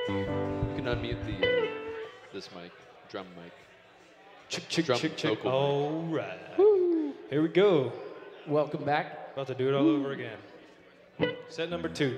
You can unmute the this mic, drum mic. Chick, chick, Drum chick, chick. vocal All right. Here we go. Welcome back. About to do it all over again. Set number 2.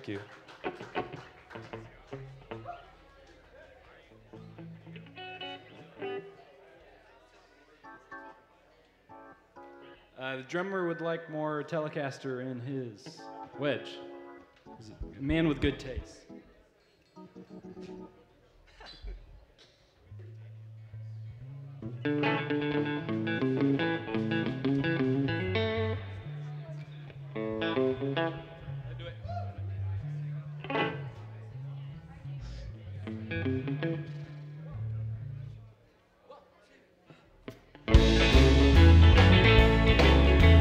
Thank you. The drummer would like more Telecaster in his wedge. He's a man with good taste.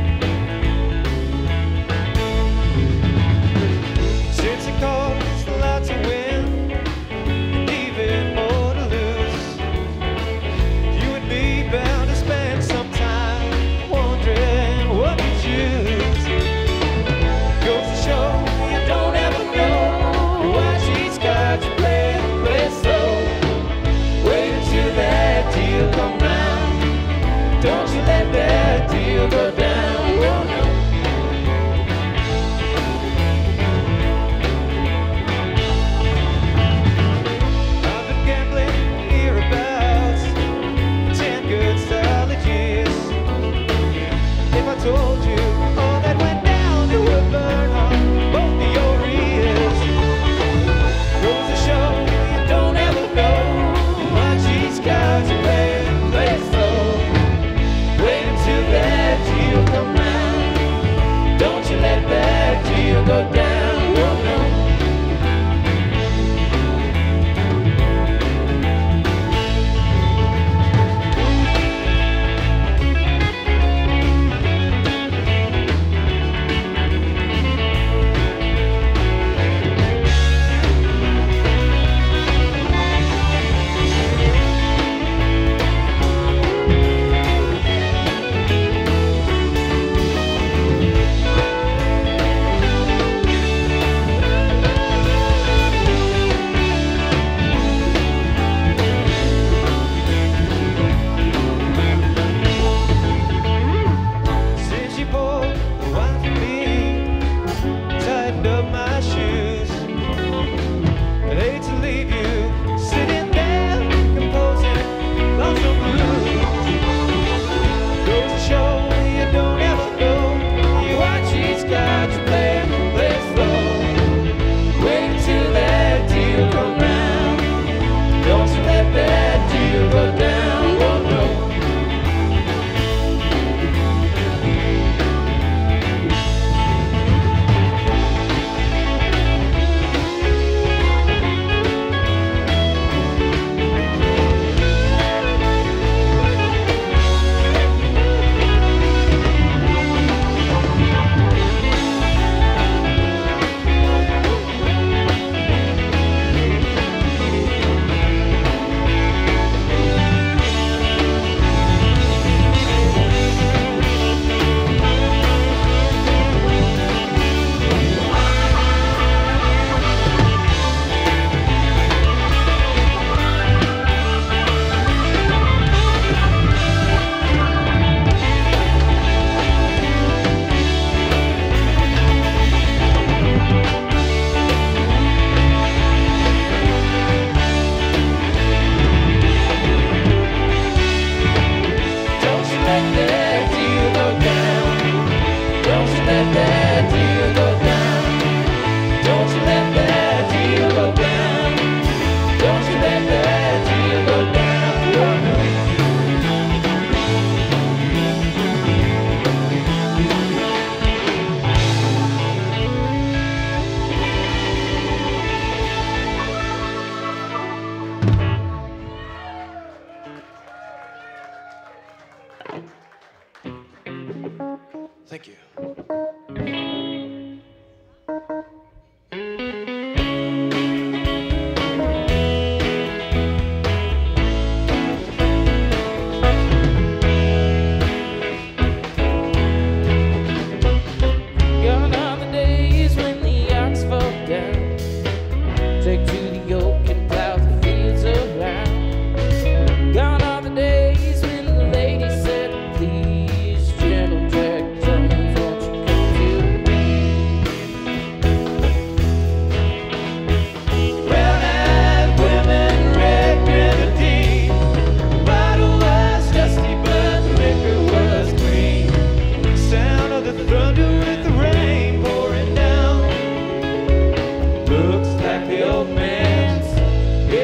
Since he calls the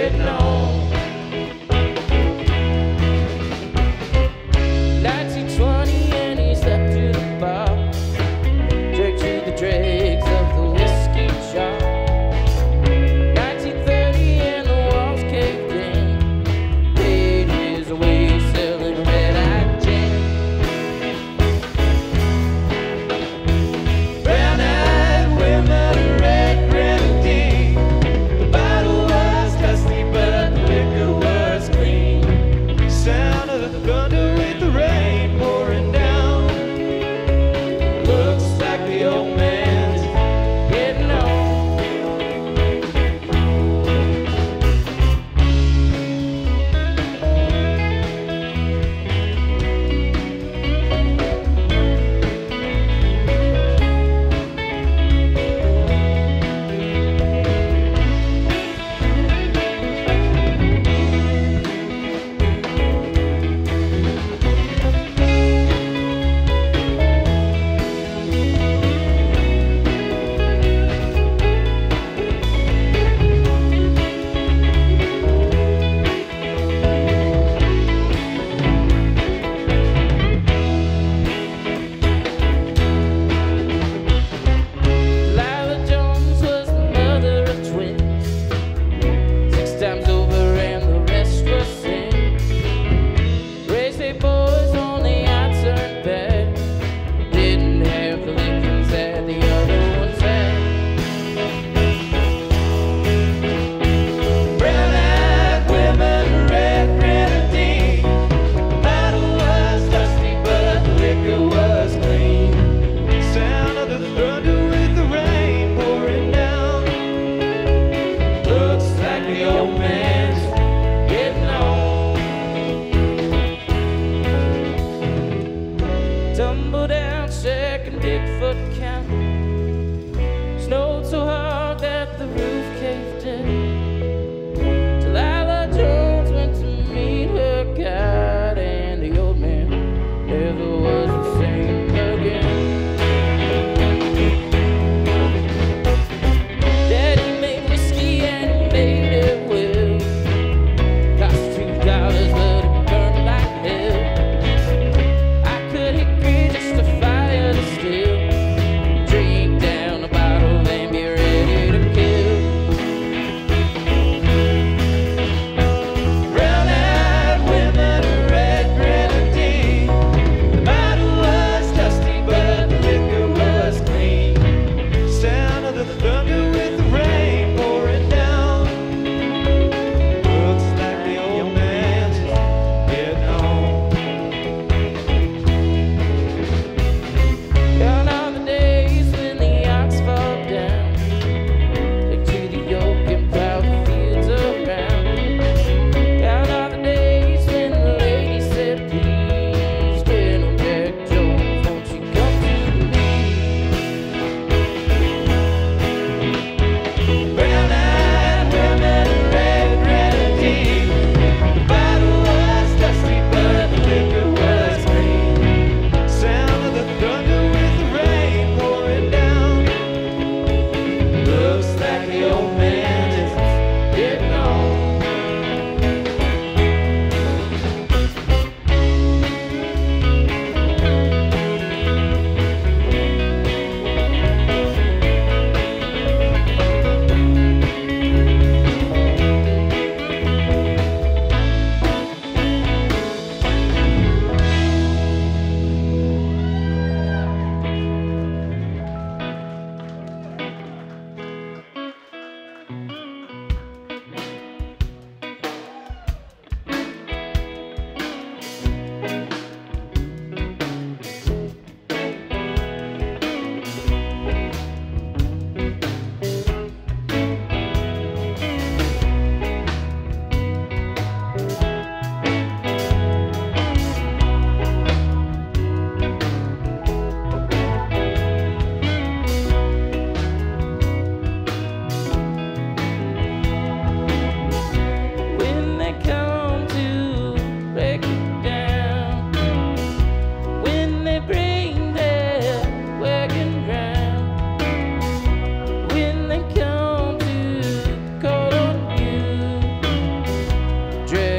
getting on. 1920 and he stepped to the bar, drank to the dregs of the whiskey jar. 1930 and the walls caved in, paid his way selling red-eyed gin. Brown-eyed women, red grenadine. The bottle was dusty, but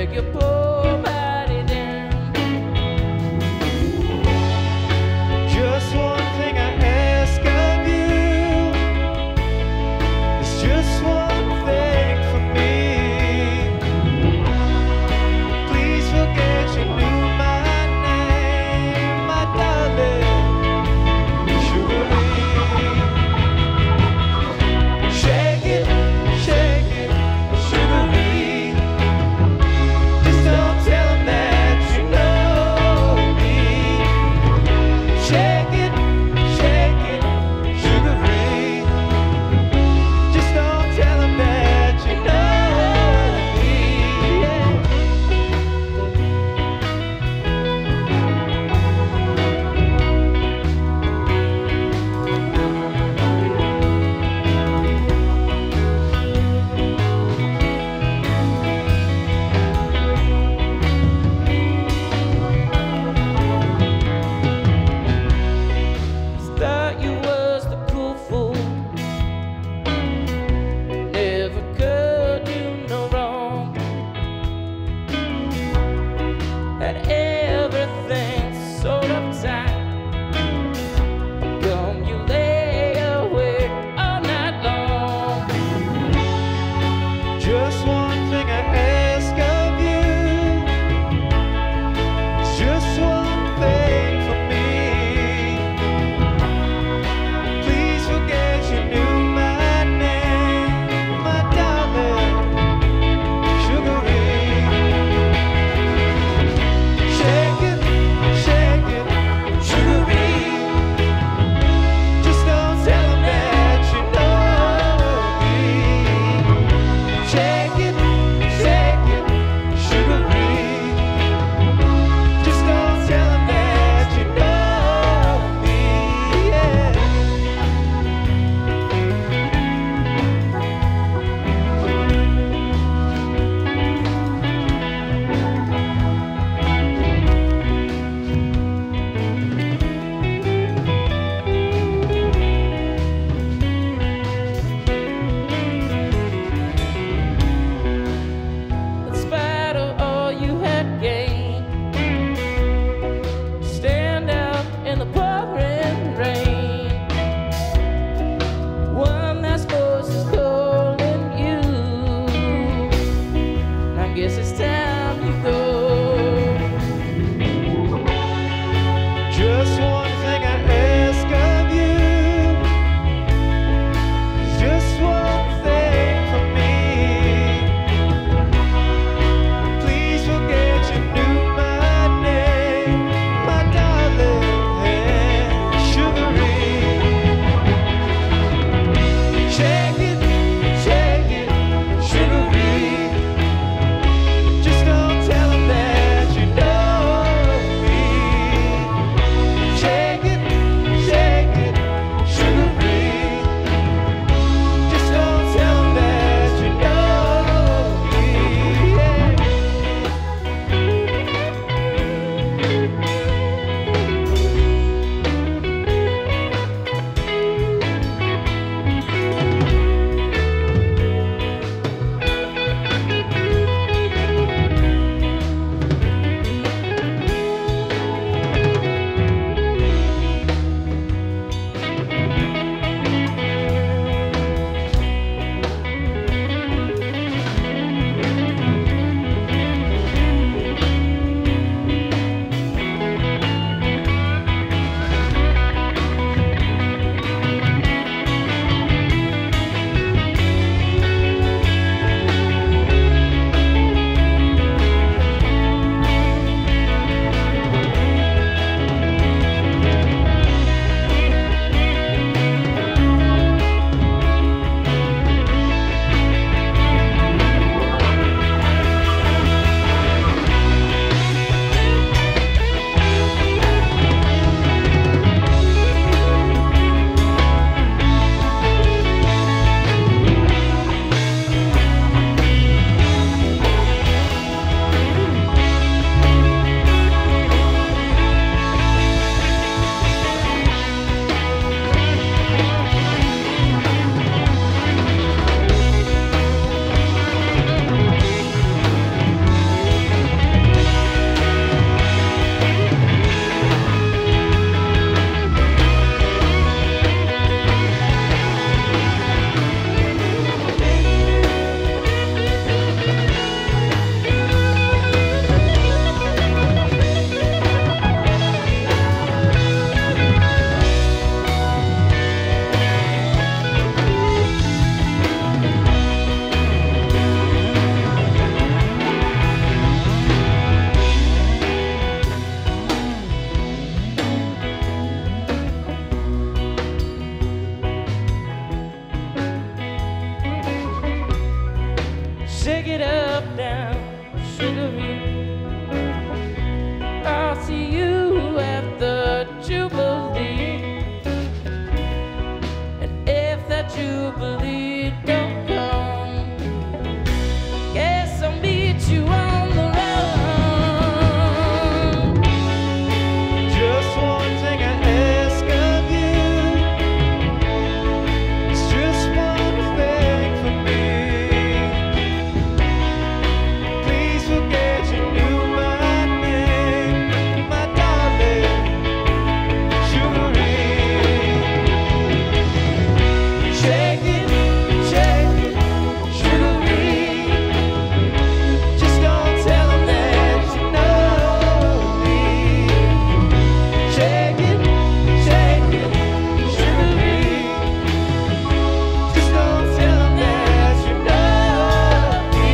break your poor body down. Just one thing I ask of you. It's just one thing for me. Please forget you knew my name, my darling. Surely. Shake it, sugar me. Just get you on the run. Just one thing I ask of you. It's just one thing for me. Please forget you knew my name, my darling, Sugarine. Shake it, Sugarine. Just don't tell them that you know me. Shake it, Sugarine. Just don't tell them that you know me.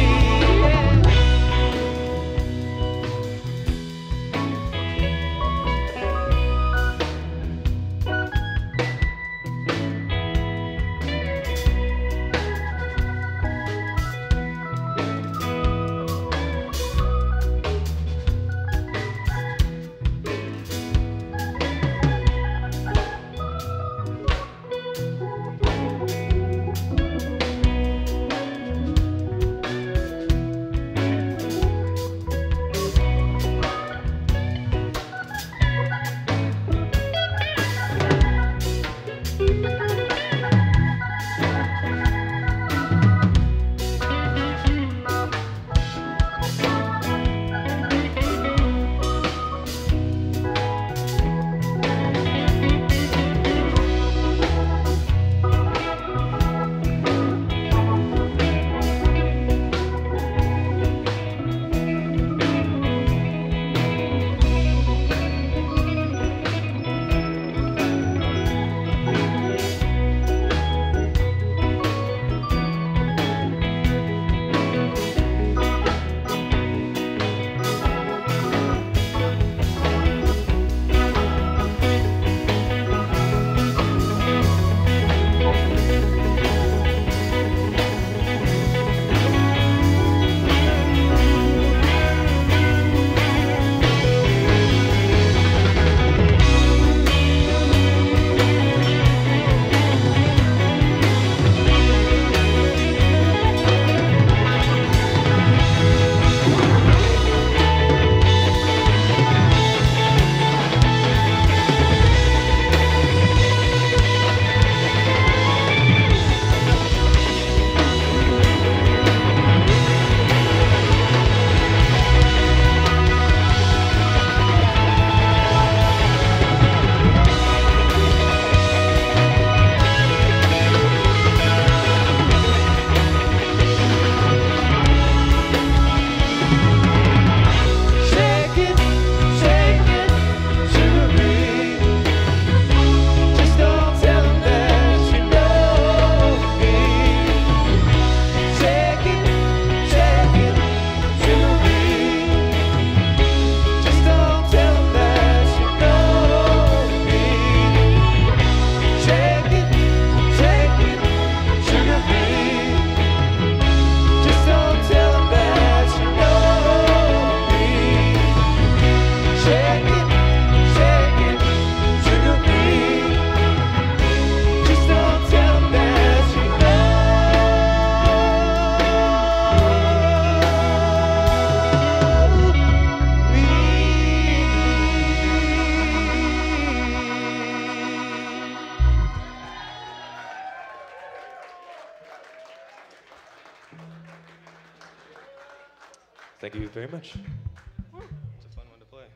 Thank you very much. It's a fun one to play.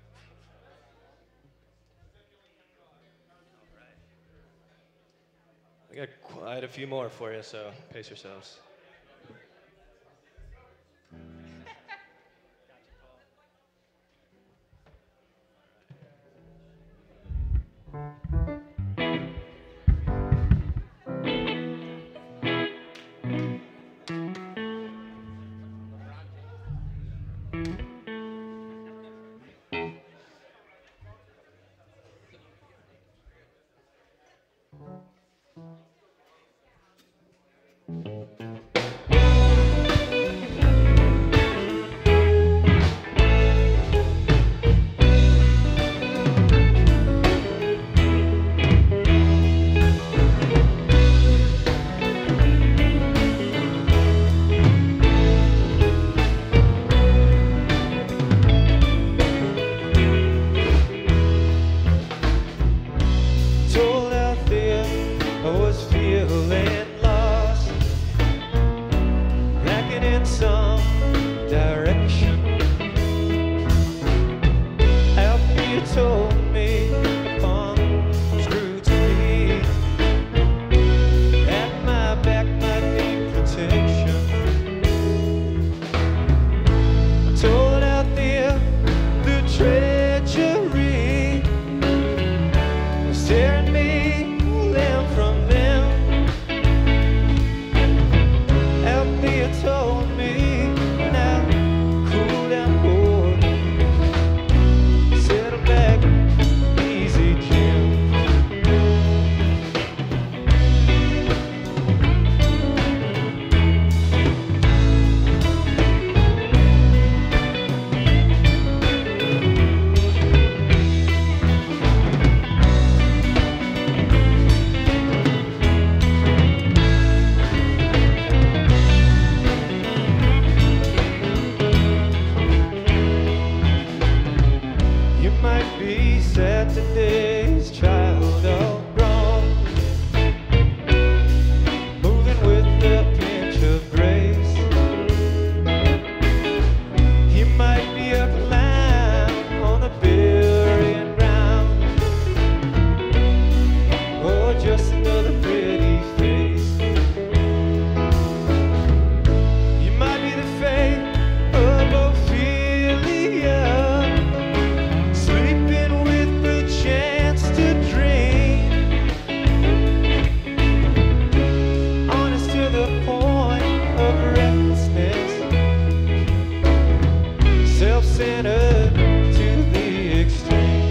I got quite a few more for you, so pace yourselves. like today's child of grown, moving with a pinch of grace. He might be a clown on the burying ground, or just another pretty face. You might be the fate of Ophelia, sleeping with the chance to dream, honest to the point of recklessness, self-centered to the extreme.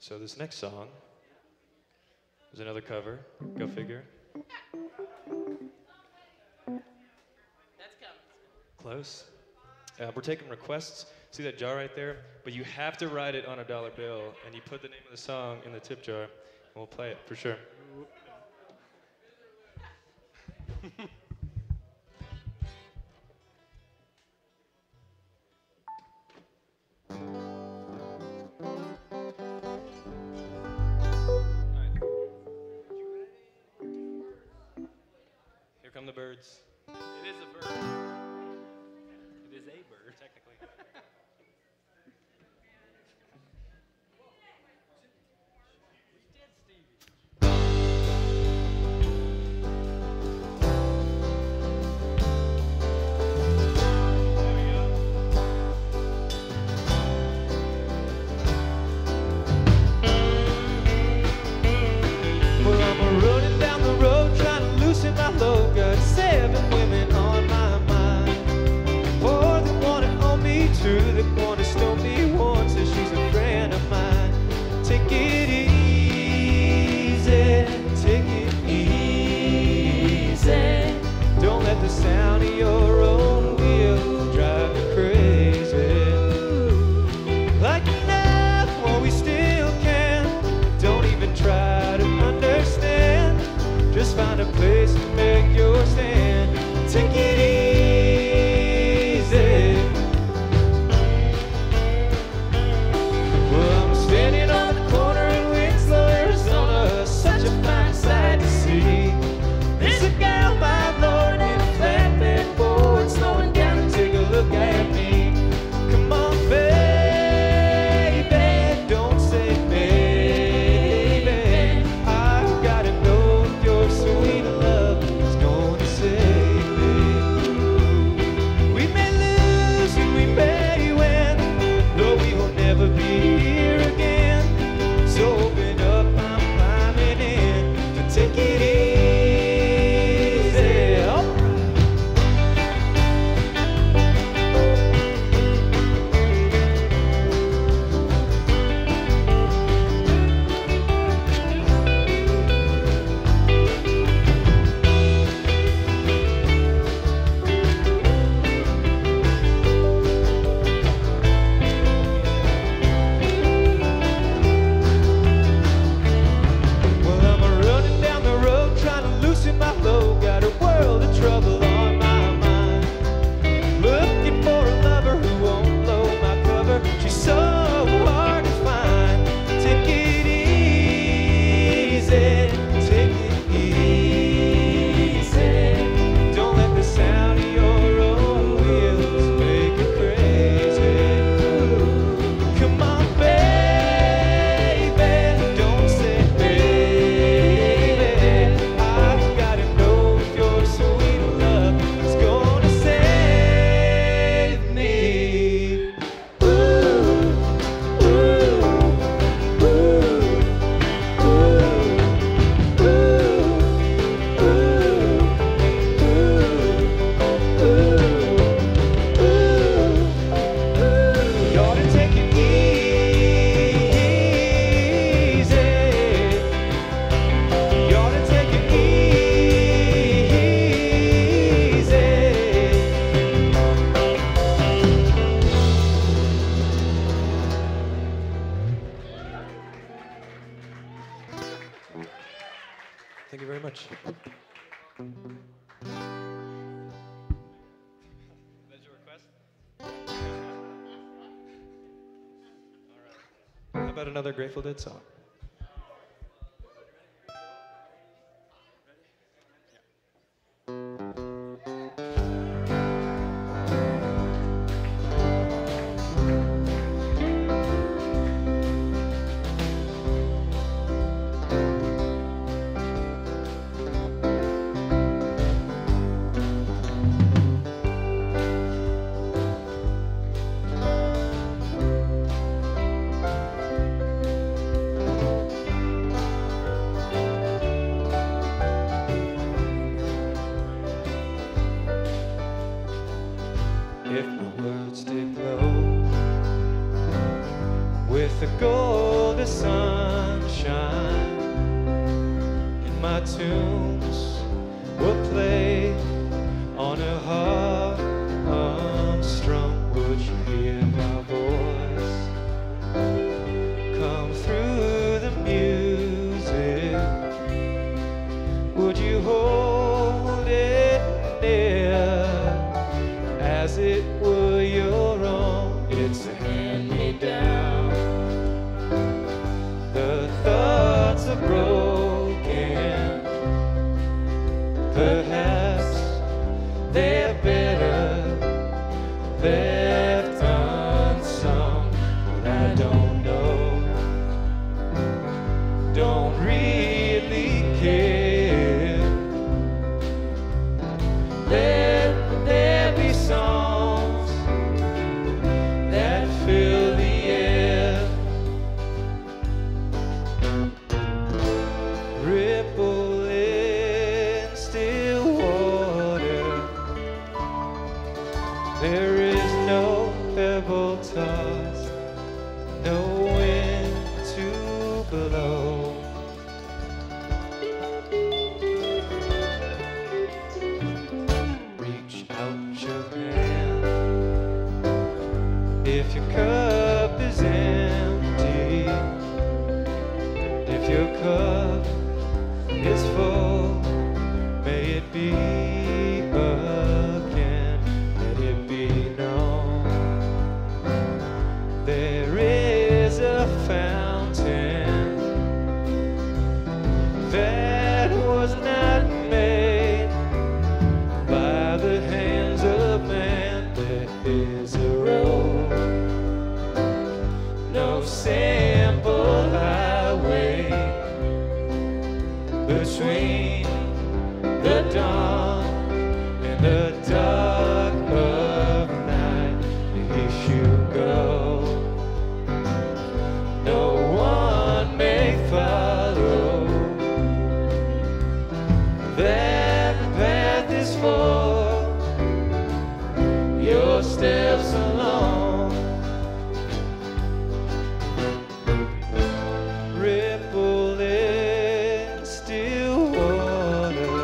So this next song is another cover. Go figure. That's coming. Close. We're taking requests. See that jar right there? But you have to write it on a dollar bill, and you put the name of the song in the tip jar, and we'll play it for sure. Here come the birds. It is a bird. It is a bird. Technically. Well, I'm running down the road trying to loosen my load. Got 7 women on my mind. 4 that wanna own me, 2 that wanna stone me. 1 says she's a friend of mine. Take it easy, take it easy. Don't let the sound of your own wheel drive you crazy. Like enough while we still can. Don't even try to understand. Just find a place to make your stand. Take it easy. Well, I'm standing on the corner in Winslow, Arizona. Such a fine sight to see. There's a gal, my lord, in a flatbed Ford, slowing down to take a look at me. Come on, baby, don't say maybe. I've gotta know if your sweet love is gonna save me. We may lose and we may win, though we will never be here again. So open up, I'm climbing in to take it easy. All right. Well, I'm running down the road trying to loosen my load. Got a world of trouble on my mind. Looking for a lover who won't blow my cover. She's so hard to find. Take it easy, take it easy. Don't let the sound of your own wheels make you crazy. Come on, baby, don't say baby. I've gotta know if your sweet love is gonna save me. Ooh, ooh, ooh, ooh, ooh, ooh. You ought to take it easy. You ought to take it easy. Thank you very much. That's your request? All right. How about another Grateful Dead song? If my words did glow with the golden sun, shine, and my tunes were played on a harp unstrung. Would you hear my voice come through the music? Would you hold it near as it were your own? It's a hand-me-down. The thoughts are broken, perhaps they're better left unsung, but I don't know, don't really care. Let there be songs that fill the air, ripple in still water. There is no pebble tossed, no wind to blow. Reach out your hand if your cup is empty, if your cup is full, may it be again, let it be known. There is a fountain that was not made by the hands of man. There is a road, no simple highway between the dawn and the dark of night. If you go, no one may follow. That path is for your steps alone. Ripple in still water.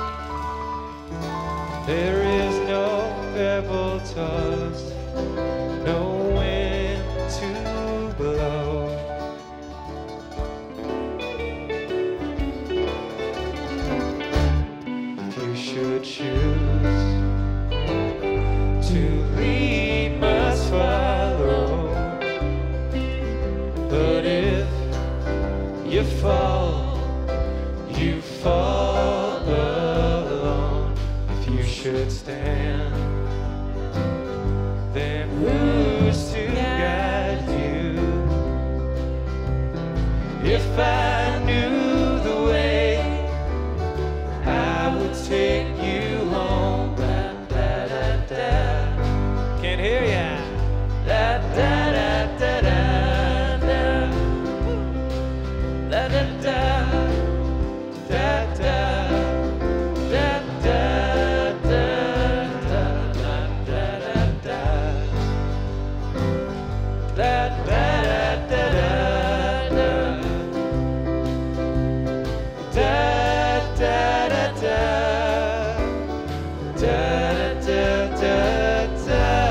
There is no pebble tossed, no wind to blow. If you should choose to lead, must follow. But if you fall, you fall alone. If you should stand, then who's to guide you? If I knew the way, I would take you home. Da, da, da, da. Can't hear ya. Da, da, da, da, da, da. Da, da, da. Da, da. Da, da, da, da, da, da, da. Da, da, da, da, da. Da, da, da, da. Da, da, da, da.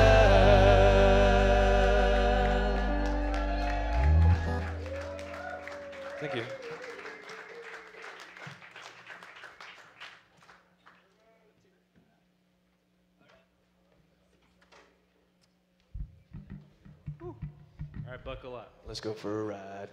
Thank you. All right, buckle up. Let's go for a ride.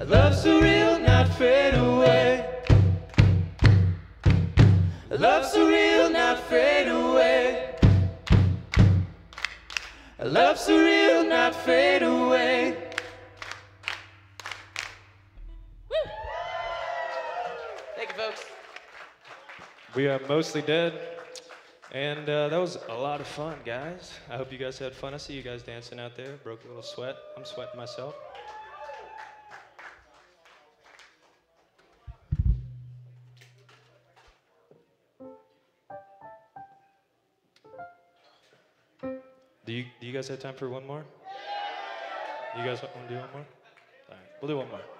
Love so real, not fade away. Love so real, not fade away. Love so real, not fade away. Thank you, folks. We are Mostly Dead, and that was a lot of fun, guys. I hope you guys had fun. I see you guys dancing out there. Broke a little sweat. I'm sweating myself. Do you guys have time for one more? You guys want to do one more? All right, we'll do one more.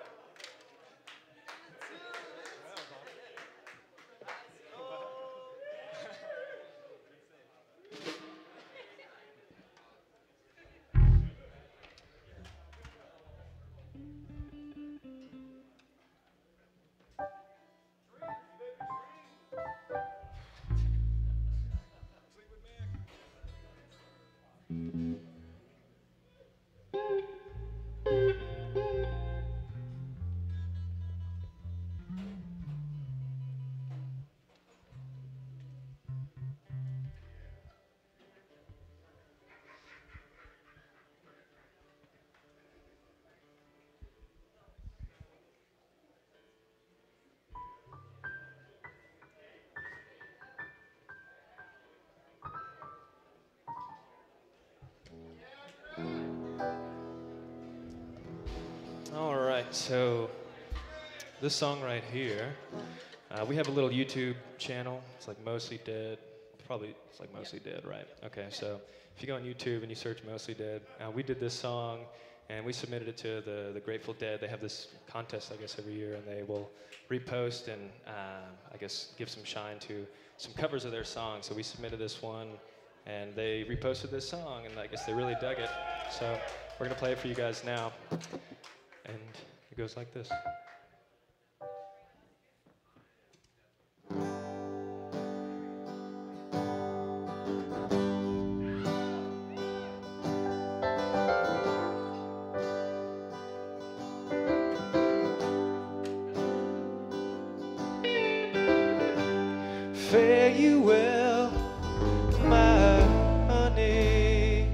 All right, so this song right here, we have a little YouTube channel. It's like Mostly Dead. Probably it's like Mostly Dead, right? Okay, so if you go on YouTube and you search Mostly Dead, we did this song and we submitted it to the Grateful Dead. They have this contest, I guess, every year, and they will repost and I guess give some shine to some covers of their songs. So we submitted this one, and they reposted this song, and I guess they really dug it. So we're gonna play it for you guys now. And it goes like this. Fare you well, my honey.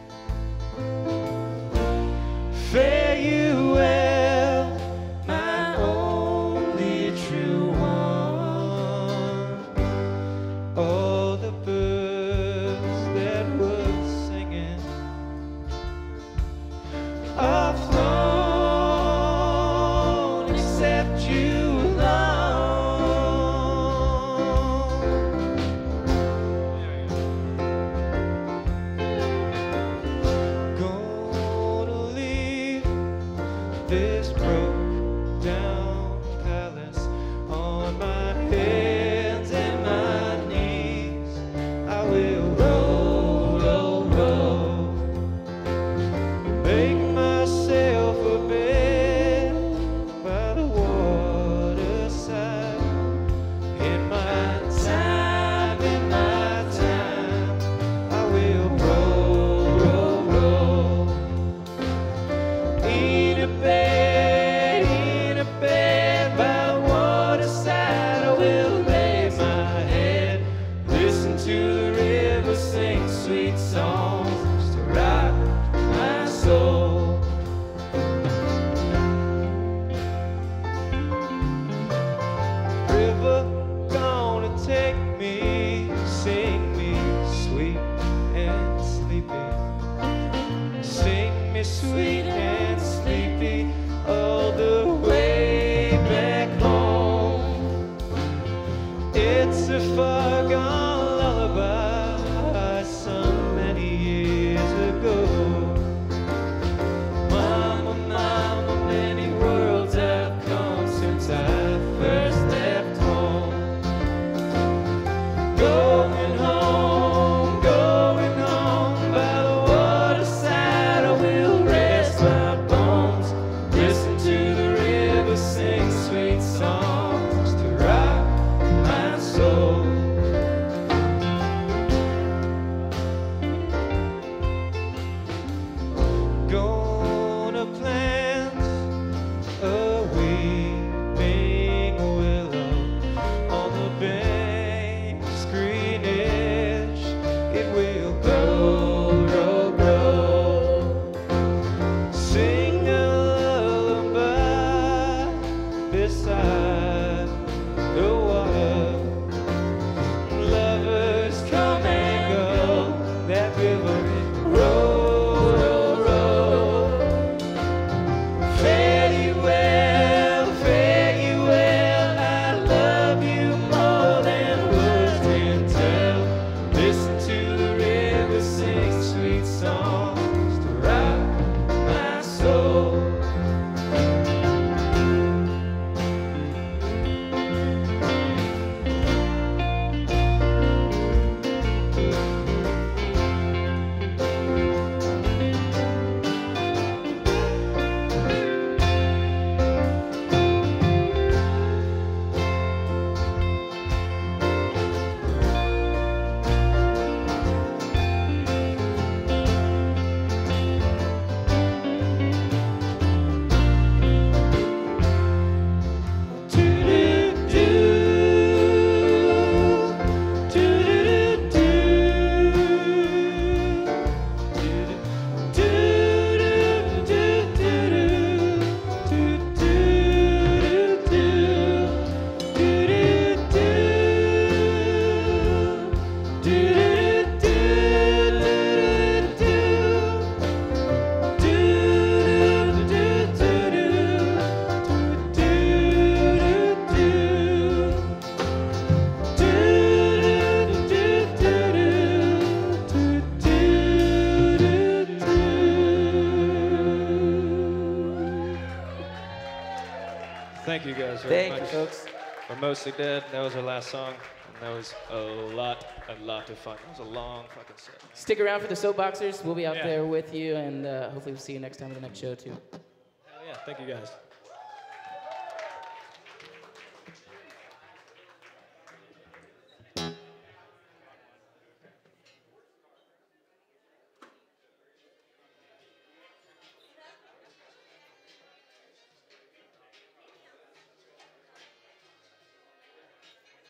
Fare you well, my only true one. All the birds that were singing are flown, except you alone. Gonna leave this broke down palace on my hands and my knees. I will roll, roll, roll, make myself a bed by the waterside. In my time, I will roll, roll, roll. In a bed by the waterside, I will lay my head, listen to the river sing sweet songs to rock my soul. River gonna take me, sing me sweet and sleepy. Sing me sweet and sleepy all the way back home. It's a far gone lullaby sung many years ago. Mama, mama, many worlds have come since I first left home. Going home by the waterside, I will rest my bones Thank you guys very Thank much. you, folks. We're Mostly Dead. That was our last song, and that was a lot of fun. It was a long fucking set. Stick around for the Soapboxers. We'll be out Yeah. there with you, and hopefully we'll see you next time at the next show, too. Hell yeah, thank you guys.